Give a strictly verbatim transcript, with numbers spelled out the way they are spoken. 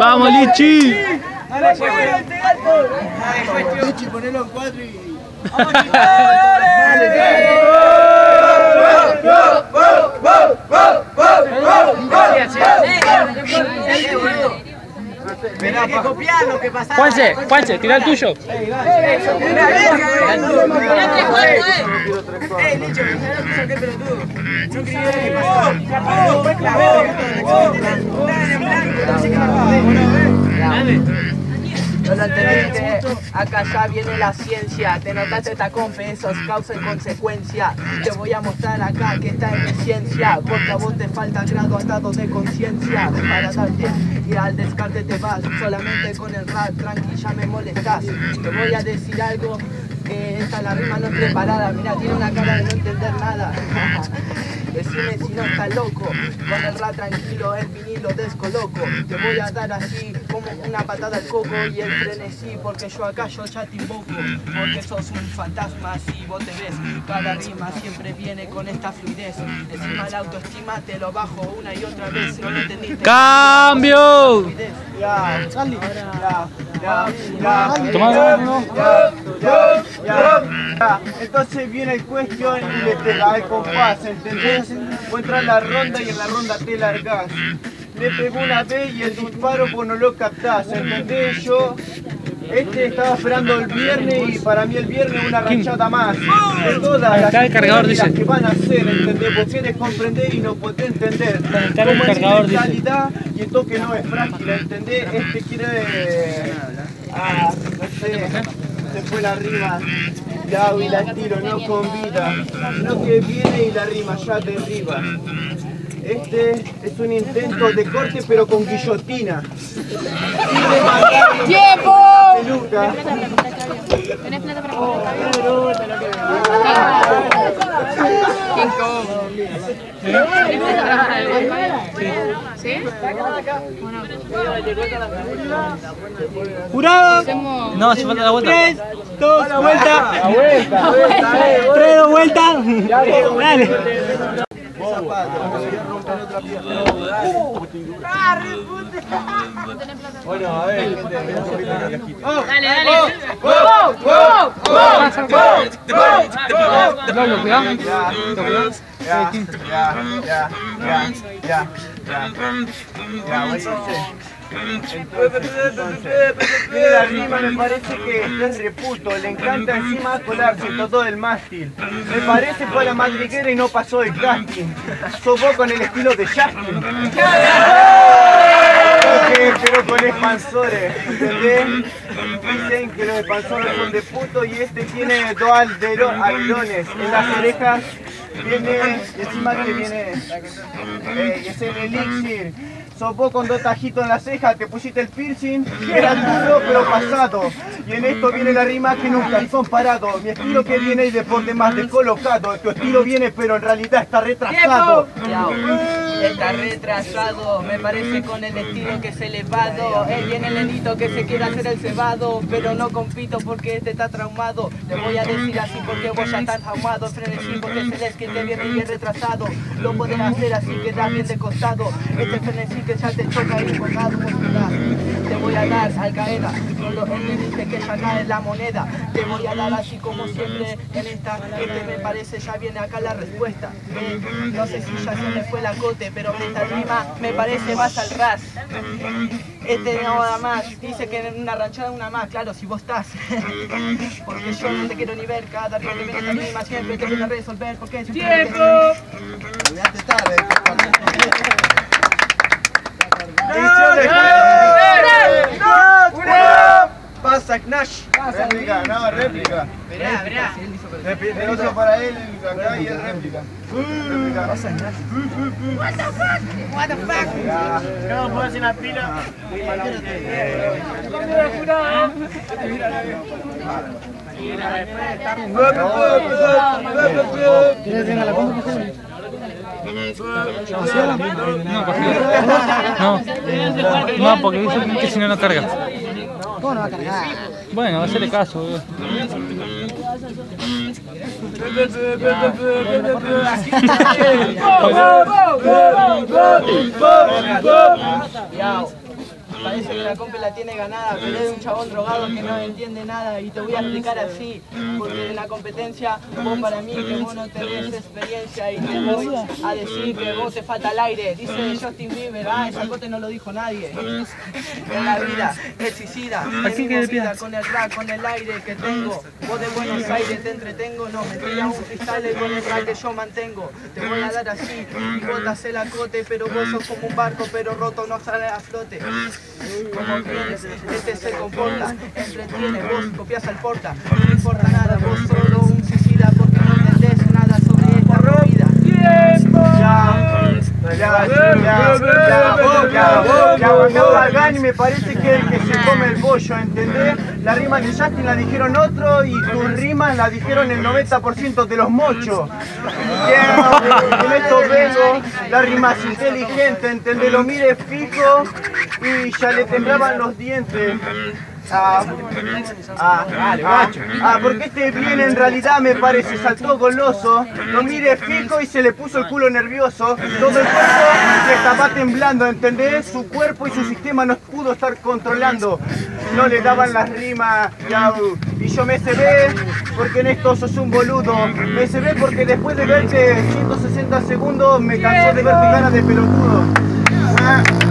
¡Vamos, Lichi! Lichi, ponelo en cuatro y... Tenés que copiar lo que pasaba. Juanse, Juanse, tira el tuyo. Eh, Licho, qué pelotudo. No quería ver qué pasaba. No lo entendiste, acá ya viene la ciencia. Te notaste esta compe, eso es causa y consecuencia. Te voy a mostrar acá que está en mi ciencia, porque a vos te falta grado atado de conciencia para darte y al descarte te vas. Solamente con el rap, tranqui, ya me molestas. Te voy a decir algo, que esta la rima no es preparada. Mira, tiene una cara de no entender nada. Decime si no estás loco, con el rap tranquilo, el vinilo descoloco. Te voy a dar así como una patada al coco y el frenesí, porque yo acá yo ya te invoco. Porque sos un fantasma si vos te ves, cada rima siempre viene con esta fluidez. Encima la autoestima te lo bajo una y otra vez, no lo entendiste. ¡Cambio! Ya, Charlie. Ya, ya, ya. Toma, Ya, ya, ya, ya. Entonces viene el cuestión y le pega al compás, ¿entendés? Vos entras en la ronda y en la ronda te largás. Le pegó una vez y el disparo vos no lo captás, ¿entendés? Yo, este estaba esperando el viernes y para mí el viernes una ranchada más. De todas las Está el cargador, dice. que van a hacer, ¿entendés? Vos querés comprender y no podés entender. Está el cargador, dice. Mentalidad y el toque no es frágil, ¿entendés? Este quiere... Ah, no sé, se fue la rima. Ya, y la tiro, no con vida, sino que viene y la rima ya derriba. Este es un intento de corte pero con guillotina. ¡Tiempo! Peluca. ¿Tenés plata para comprar? King Kong. ¿Sí? ¡Jurado! No, hace falta la vuelta. Tres, dos, la vuelta. La vuelta, Tres, dos vueltas. Dale. Bueno, a ver, gente, Dale, dale. Pablo, cuidado. Ya, ya, ya, ya, ya, ya, ya, ya, Entonces, la rima me parece que es reputo, le encanta encima colarse todo el mástil. Me parece fue a la madriguera y no pasó el casting. Sos vos con el estilo de Justin. Okay, pero con expansores, ¿entendés? Dicen que los expansores son de puto y este tiene dos alerones en las orejas. Viene, y encima que viene, eh, es el elixir. Sos vos con dos tajitos en la ceja, te pusiste el piercing, era duro pero pasado. Y en esto viene la rima que nunca son parados. Mi estilo que viene y deporte más descolocado. Tu estilo viene pero en realidad está retrasado. Está retrasado, me parece con el estilo que es elevado. Él viene el nenito que se quiere hacer el cebado, pero no compito porque este está traumado. Le voy a decir así porque vos ya estás traumado. Frenesí porque es el que te viene bien retrasado. Lo podés hacer así que da bien de costado. Este frenesí que ya te choca y colgado. Te voy a dar al caer, no lo entendiste que ya cae la moneda. Te voy a dar así como siempre en esta. Este me parece ya viene acá la respuesta. Eh, no sé si ya se me fue la cote, pero esta rima me parece más al ras. Este no nada más, dice que en una ranchada una más, claro, si vos estás. Porque yo no te quiero ni ver, cada día que viene esta rima siempre te viene a resolver. ¿Por qué? ¡Tiempo! Olvídate tarde. Pasa Knash. Réplica, no, réplica. Verá, verá. El otro para él, acá y es réplica. Réplica. Pasa Knash. What the fuck? What the fuck? No, puedo hacer la pila. ¿Quieres venir a la compra? No, no, porque dice que si no, no carga. ¿Cómo no va a cargar? Bueno, hacerle caso, boludo. Parece que la compa la tiene ganada, pero es un chabón drogado que no entiende nada. Y te voy a explicar así, porque en la competencia vos para mí que vos no tenés experiencia y te voy a decir que vos te falta el aire. Dice Justin Bieber, ah, esa cote no lo dijo nadie. En la vida es suicida, es mi movida con el rap, con el aire que tengo. Vos de Buenos Aires te entretengo, no me tira un freestyle con el rap que yo mantengo. Te voy a dar así y vos te haces la cote, pero vos sos como un barco, pero roto no sale a flote. Como quieres, este se comporta, entretiene, vos copias al porta. No importa nada, vos solo un suicida porque no entendés nada sobre esta movida. Ya, ya, ya, ya, ya, ya, ya, Gani me parece que es el que se come el pollo, ¿entendés? La rima de Justin la dijeron otro y tus rimas la dijeron el noventa por ciento de los mochos. En esto vengo, la rima es inteligente, ¿entendés? Lo mire fijo y ya le temblaban los dientes. Ah, ah, ah, ah, porque este bien en realidad me parece saltó goloso. Lo mire fijo y se le puso el culo nervioso. Todo el cuerpo le estaba temblando, ¿entendés? Su cuerpo y su sistema no pudo estar controlando. No le daban las rimas, yau. Y yo me se ve porque en esto sos un boludo. Me se ve porque después de verte ciento sesenta segundos me cansó de verte cara de pelotudo. Ah.